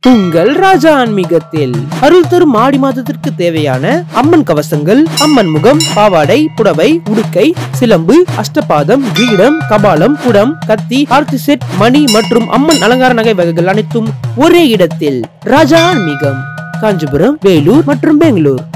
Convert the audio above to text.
உங்கள் ராஜா ஆன்மீகத்தில் அருள் தரும் ஆடி மாதத்திற்கு தேவையான அம்மன் கவசங்கள், அம்மன் முகம், பாவாடை, புடவை, உடுக்கை, சிலம்பு, அஷ்டபாதம், கிரீடம், கபாலம், குடம், கத்தி, ஆர்த்தி செட், மணி மற்றும் அம்மன் அலங்கார நகை வகைகள் அனைத்தும் ஒரே இடத்தில். ராஜா ஆன்மீகம், காஞ்சிபுரம், வேலூர் மற்றும் பெங்களூர்.